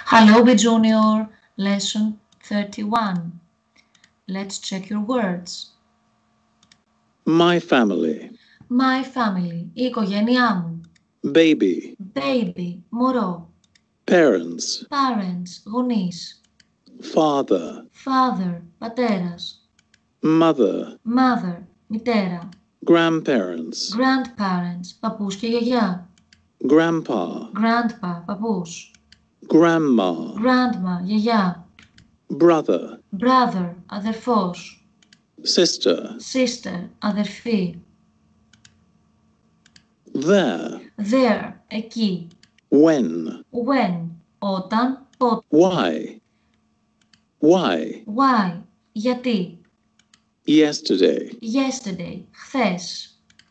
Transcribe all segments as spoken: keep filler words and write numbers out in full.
Hello, B Junior, lesson thirty-one. Let's check your words. My family. My family, η οικογένειά μου. Baby. Baby, μωρό. Parents. Parents, γονείς. Father. Father, πατέρας. Mother. Mother, μητέρα. Grandparents. Grandparents, παππούς και γιαγιά. Grandpa. Grandpa, παππούς. Grandma. Grandma, γιαγιά. Brother. Brother, αδερφός. Sister. Sister, αδερφή. There. There, εκεί. When. When, όταν, πότε. Why. Why. Why, γιατί. Yesterday. Yesterday, χθες.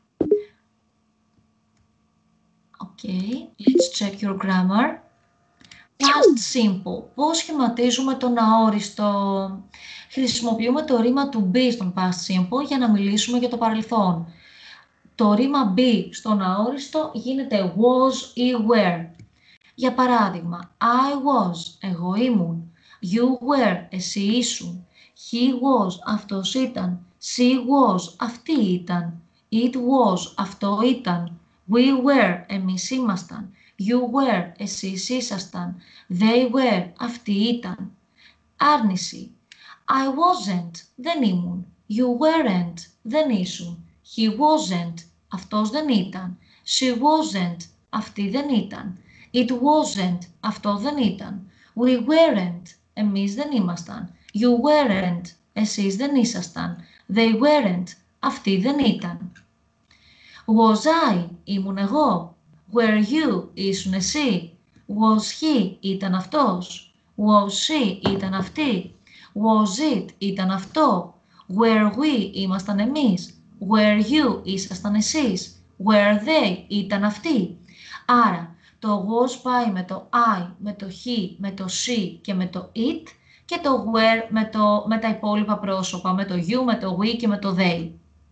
Okay, let's check your grammar. Past simple. Πώς σχηματίζουμε τον αόριστο? Χρησιμοποιούμε το ρήμα to be στον past simple για να μιλήσουμε για το παρελθόν. Το ρήμα be στον αόριστο γίνεται was ή were. Για παράδειγμα, I was, εγώ ήμουν. You were, εσύ ήσουν. He was, αυτός ήταν. She was, αυτή ήταν. It was, αυτό ήταν. We were, εμείς ήμασταν. You were, εσείς ήσασταν. They were, αυτοί ήταν. Άρνηση. I wasn't, δεν ήμουν. You weren't, δεν ήσουν. He wasn't, αυτός δεν ήταν. She wasn't, αυτή δεν ήταν. It wasn't, αυτό δεν ήταν. We weren't, εμείς δεν ήμασταν. You weren't, εσείς δεν ήσασταν. They weren't, αυτοί δεν ήταν. Was I, ήμουν εγώ. Were you, ήσουν εσύ. Was he, ήταν αυτός. Was she, ήταν αυτή. Was it, ήταν αυτό. Were we, ήμασταν εμείς. Were you, ήσασταν εσείς. Were they, ήταν αυτοί. Άρα, το was πάει με το I, με το he, με το she και με το it και το were με, το, με τα υπόλοιπα πρόσωπα, με το you, με το we και με το they.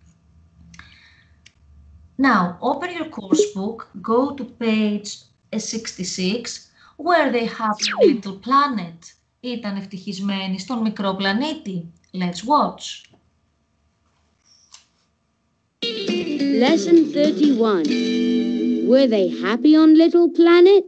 Now, open your course book, go to page sixty-six, where they have a little planet. Ήταν ευτυχισμένοι στον μικρό πλανήτη. Let's watch. Lesson thirty-one. Were they happy on Little Planet?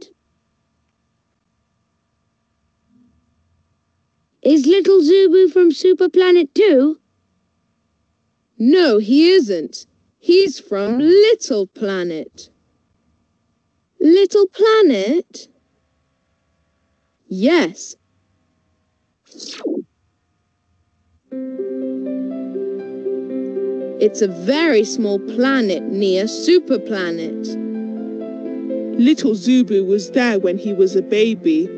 Is Little Zubu from Super Planet too? No, he isn't. He's from Little Planet. Little Planet? Yes. It's a very small planet near Super Planet. Little Zubu was there when he was a baby.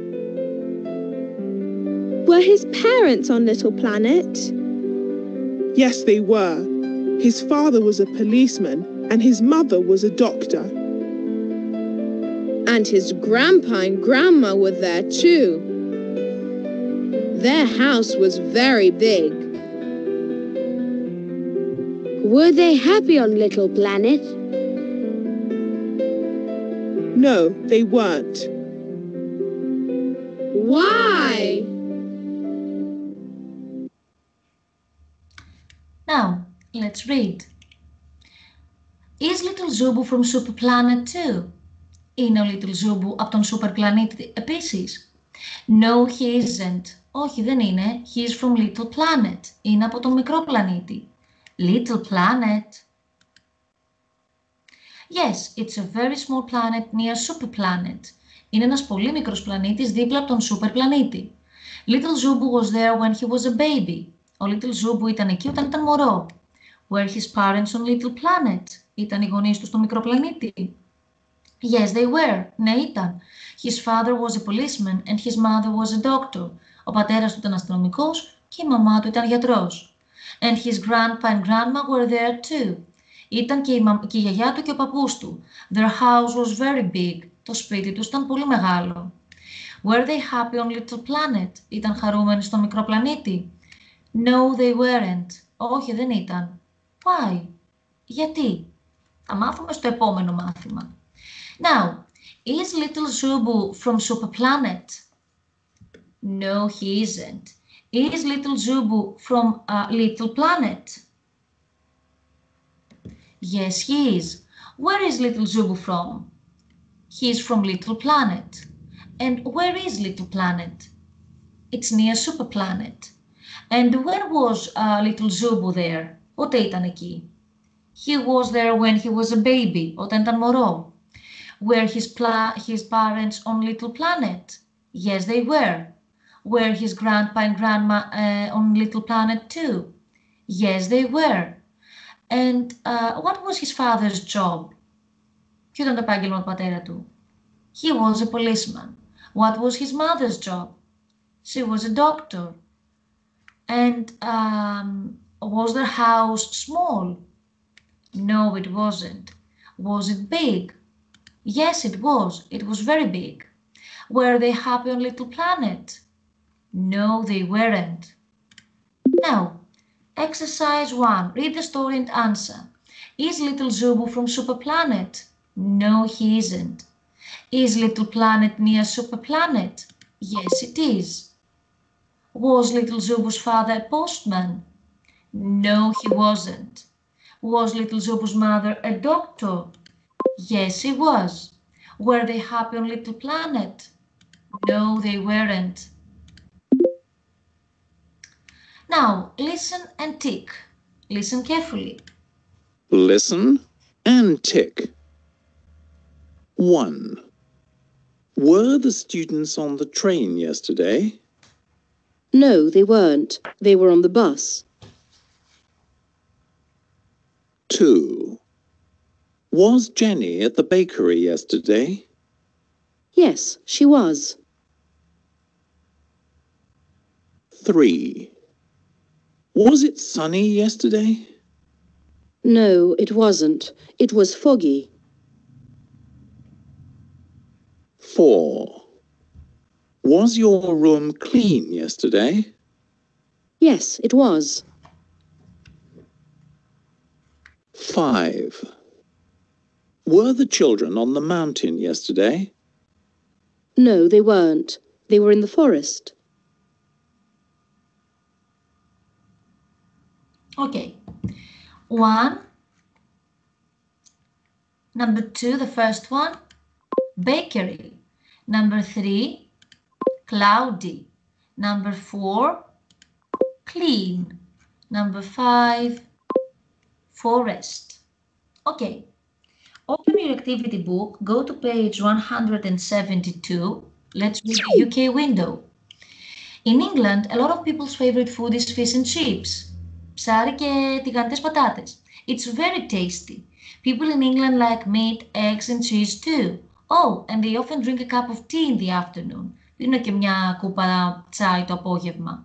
Were his parents on Little Planet? Yes, they were. His father was a policeman and his mother was a doctor. And his grandpa and grandma were there too. Their house was very big. Were they happy on Little Planet? No, they weren't. Why? Now, let's read. Is Little Zubu from Super Planet too? Είναι ο Little Zubu από τον Super Planet επίσης? No, he isn't. Όχι, δεν είναι. He is from Little Planet. Είναι από τον μικρό πλανήτη. Little Planet. Yes, it's a very small planet near Super Planet. Είναι ένας πολύ μικρός πλανήτης δίπλα από τον Super πλανήτη. Little Zubu was there when he was a baby. Ο Little Zubu ήταν εκεί όταν ήταν μωρό. Were his parents on Little Planet? Ήταν οι γονείς του στο μικρό πλανήτη? Yes, they were. Ναι, ήταν. His father was a policeman and his mother was a doctor. Ο πατέρας του ήταν αστυνομικός και η μαμά του ήταν γιατρός. And his grandpa and grandma were there too. Ήταν και η, μα... και η γιαγιά του και ο παππούς του. Their house was very big. Το σπίτι τους ήταν πολύ μεγάλο. Were they happy on Little Planet? Ήταν χαρούμενοι στον μικρό πλανήτη? No, they weren't. Όχι, δεν ήταν. Why? Γιατί? Θα μάθουμε στο επόμενο μάθημα. Now, is Little Zubu from Super Planet? No, he isn't. Is little Zubu from a little planet? Yes, he is. Where is little Zubu from? He is from Little Planet. And where is Little Planet? It's near Super Planet. And when was uh, little Zubu there? Πότε ήταν εκεί? He was there when he was a baby, όταν ήταν μωρό. Were his, pla his parents on Little Planet? Yes, they were. Were his grandpa and grandma uh, on Little Planet too? Yes, they were. And uh, what was his father's job? Ποιο ήταν το επάγγελμα του πατέρα του? He was a policeman. What was his mother's job? She was a doctor. And um, was their house small? No, it wasn't. Was it big? Yes, it was. It was very big. Were they happy on Little Planet? No, they weren't. Now, exercise one. Read the story and answer. Is little Zubu from Super Planet? No, he isn't. Is Little Planet near Super Planet? Yes, it is. Was little Zubu's father a postman? No, he wasn't. Was little Zubu's mother a doctor? Yes, he was. Were they happy on Little Planet? No, they weren't. Now, listen and tick. Listen carefully. Listen and tick. One. Were the students on the train yesterday? No, they weren't. They were on the bus. Two. Was Jenny at the bakery yesterday? Yes, she was. Three. Was it sunny yesterday? No, it wasn't. It was foggy. Four. Was your room clean yesterday? Yes, it was. Five. Were the children on the mountain yesterday? No, they weren't. They were in the forest. Okay. One. Number two, the first one, bakery. Number three, cloudy. Number four, clean. Number five, forest. Okay. Open your activity book, go to page one hundred seventy-two. Let's read the U K window. In England, a lot of people's favorite food is fish and chips. Ψάρι και τηγανιτές πατάτες. It's very tasty. People in England like meat, eggs and cheese too. Oh, and they often drink a cup of tea in the afternoon. Πίνουν και μια κούπα τσάι το απόγευμα.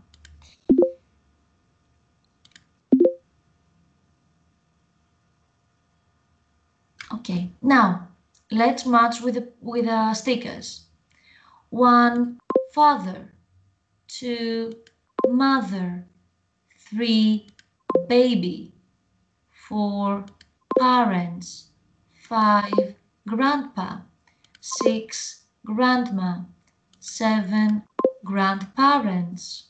Okay, now let's match with the, with the stickers. One, father. Two, mother. Three, baby. Four, parents. Five, grandpa. Six, grandma. Seven, grandparents.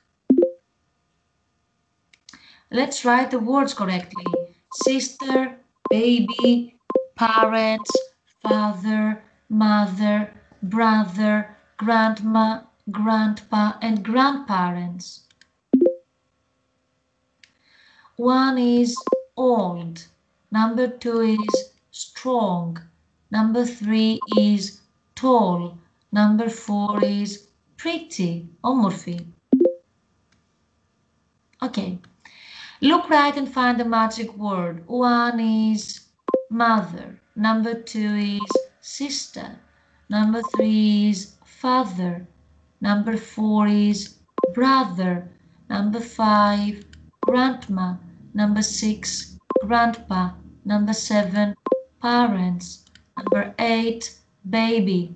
Let's write the words correctly. Sister, baby, parents, father, mother, brother, grandma, grandpa, and grandparents. One is old. Number two is strong. Number three is tall. Number four is pretty, όμορφη. Okay. Look right and find the magic word. One is mother. Number two is sister. Number three is father. Number four is brother. Number five, grandma. Number six, grandpa. Number seven, parents. Number eight, baby.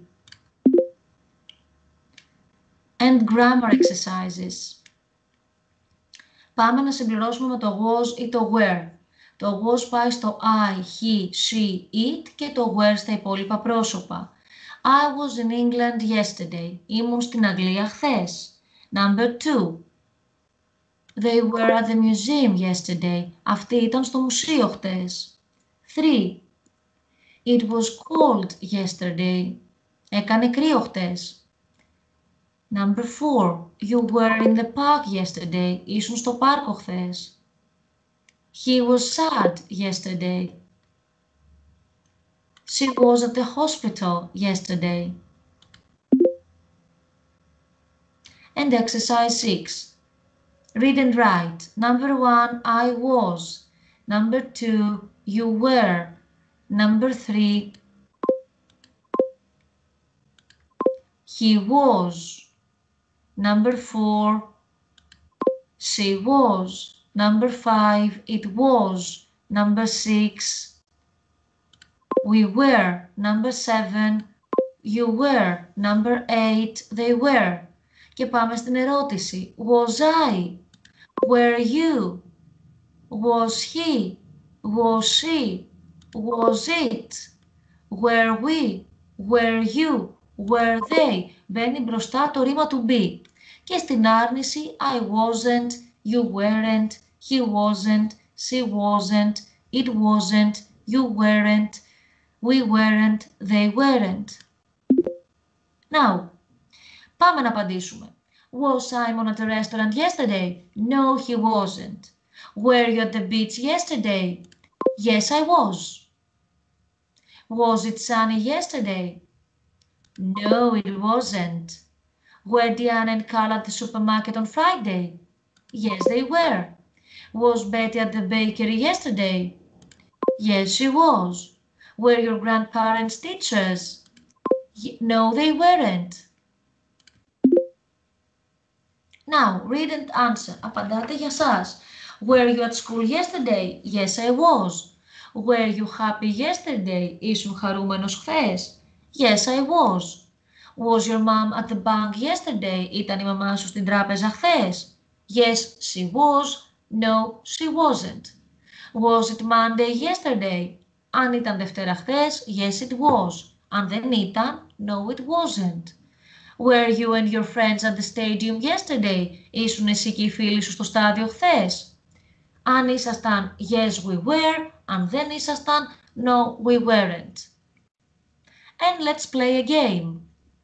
And grammar exercises. Πάμε να συμπληρώσουμε με το was ή το were. Το was πάει στο I, he, she, it και το were στα υπόλοιπα πρόσωπα. I was in England yesterday. Ήμουν στην Αγγλία χθες. Number two. They were at the museum yesterday. Αυτοί ήταν στο μουσείο χτες. Three. It was cold yesterday. Έκανε κρύο χτες. Number four. You were in the park yesterday. Ήσουν στο πάρκο χθες. He was sad yesterday. She was at the hospital yesterday. And exercise six. Read and write. Number one, I was. Number two, you were. Number three, he was. Number four, she was. Number five, it was. Number six, we were. Number seven, you were. Number eight, they were. Και πάμε στην ερώτηση. Was I? Were you? Was he? Was she? Was it? Were we? Were you? Were they? Μπαίνει μπροστά το ρήμα του be. Και στην άρνηση I wasn't, you weren't, he wasn't, she wasn't, it wasn't, you weren't, we weren't, they weren't. Now, πάμε να απαντήσουμε. Was Simon at the restaurant yesterday? No, he wasn't. Were you at the beach yesterday? Yes, I was. Was it sunny yesterday? No, it wasn't. Were Diana and Carl at the supermarket on Friday? Yes, they were. Was Betty at the bakery yesterday? Yes, she was. Were your grandparents teachers? No, they weren't. Now, read and answer. Απαντάτε για σας. Were you at school yesterday? Yes, I was. Were you happy yesterday? Ήσουν χαρούμενος χθες? Yes, I was. Was your mom at the bank yesterday? Ήταν η μαμά σου στην τράπεζα χθες? Yes, she was. No, she wasn't. Was it Monday yesterday? Αν ήταν Δευτέρα χθες? Yes, it was. Αν δεν ήταν? No, it wasn't. Were you and your friends at the stadium yesterday? Ήσουν εσύ και οι φίλοι σου στο στάδιο χθες? Αν ήσασταν, yes, we were. Αν δεν ήσασταν, no, we weren't. And let's play a game.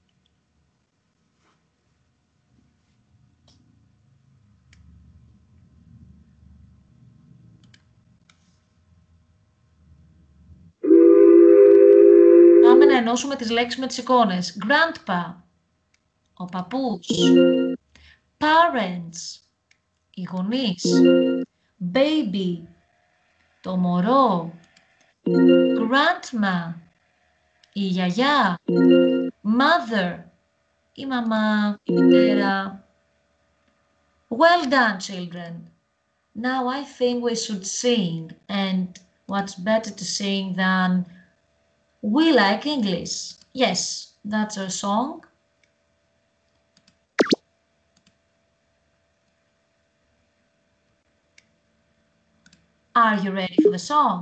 Πάμε να ενώσουμε τις λέξεις με τις εικόνες. Grandpa, ο παππούς. Parents, οι γονείς. Baby, το μωρό. Grandma, η γιαγιά. Mother, η μαμά, η μητέρα. Well done, children. Now I think we should sing, and what's better to sing than We Like English. Yes, that's our song. Are you ready for the song?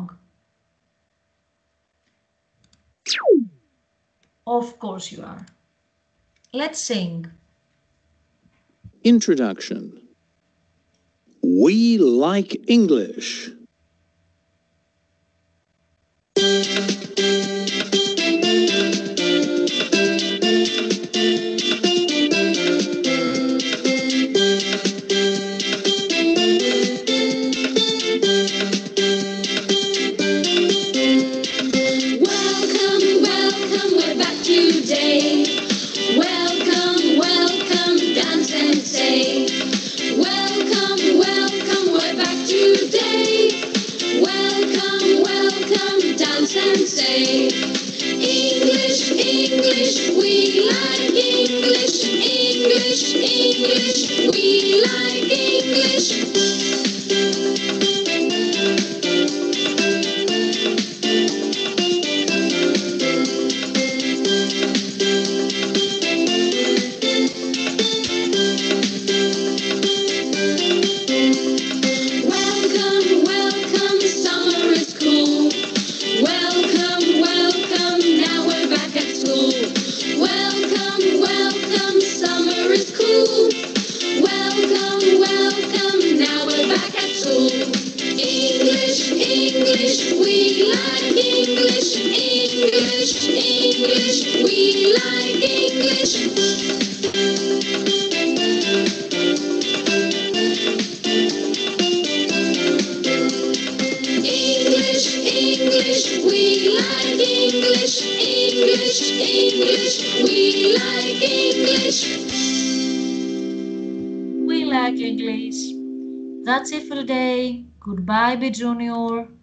Of course you are. Let's sing. Introduction. We like English. Welcome, welcome, we're back today. like English, English, English. We like English. English, English, we like English, English, English, we like English. We like English. That's it for today. Goodbye, B Junior.